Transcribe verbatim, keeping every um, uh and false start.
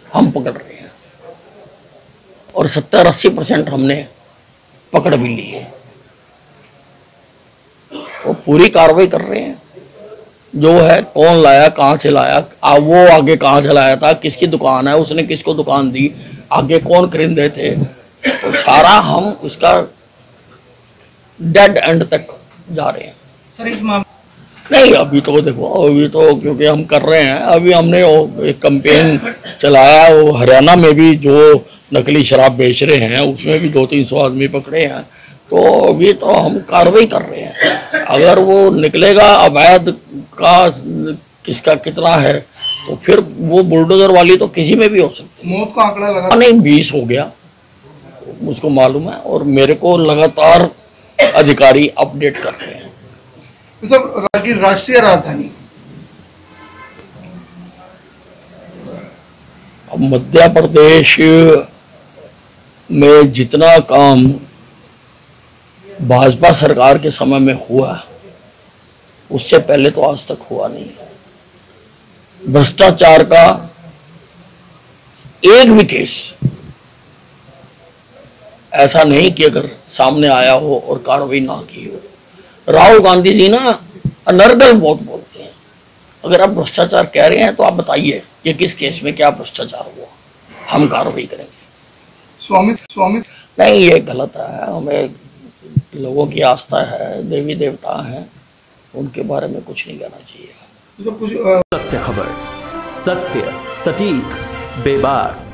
हम पकड़ रहे हैं और सत्तर अस्सी परसेंट हमने पकड़ भी ली है। वो पूरी कार्रवाई कर रहे हैं। जो है कौन लाया, कहाँ से लाया, आ, वो आगे कहाँ से लाया था, किसकी दुकान है, उसने किसको दुकान दी, आगे कौन खरीदे थे, तो सारा हम उसका डेड एंड तक जा रहे हैं। सर इस मामले नहीं अभी तो देखो, अभी तो क्योंकि हम कर रहे हैं, अभी हमने एक कैंपेन चलाया, वो हरियाणा में भी जो नकली शराब बेच रहे हैं उसमें भी दो तीन सौ आदमी पकड़े हैं। तो अभी तो हम कार्रवाई कर रहे हैं। अगर वो निकलेगा अवैध का किसका कितना है तो फिर वो बुलडोजर वाली तो किसी में भी हो सकती है। मौत का आंकड़ा लगा नहीं बीस हो गया मुझको मालूम है, और मेरे को लगातार अधिकारी अपडेट कर रहे हैं। तो राष्ट्रीय राजधानी अब मध्य प्रदेश में जितना काम भाजपा सरकार के समय में हुआ उससे पहले तो आज तक हुआ नहीं। भ्रष्टाचार का एक भी केस ऐसा नहीं कि अगर सामने आया हो और कार्रवाई ना की हो। राहुल गांधी जी ना अनर्गल बहुत बोलते हैं। अगर आप भ्रष्टाचार कह रहे हैं तो आप बताइए कि किस केस में क्या भ्रष्टाचार हुआ, हम कार्रवाई करेंगे। स्वामित्व स्वामित्व नहीं ये गलत है। हमें लोगों की आस्था है, देवी देवता हैं, उनके बारे में कुछ नहीं कहना चाहिए। तो कुछ सत्य खबर, सत्य सटीक बेबाक।